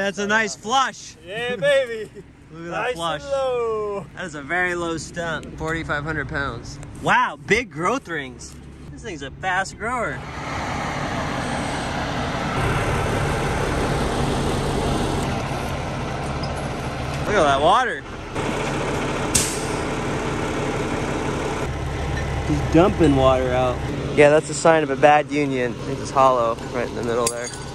that's a nice flush. Yeah, baby. Look at that flush. Low. That is a very low stump. 4,500 pounds. Wow, big growth rings. This thing's a fast grower. Look at that water. He's dumping water out. Yeah, that's a sign of a bad union. I think it's hollow right in the middle there.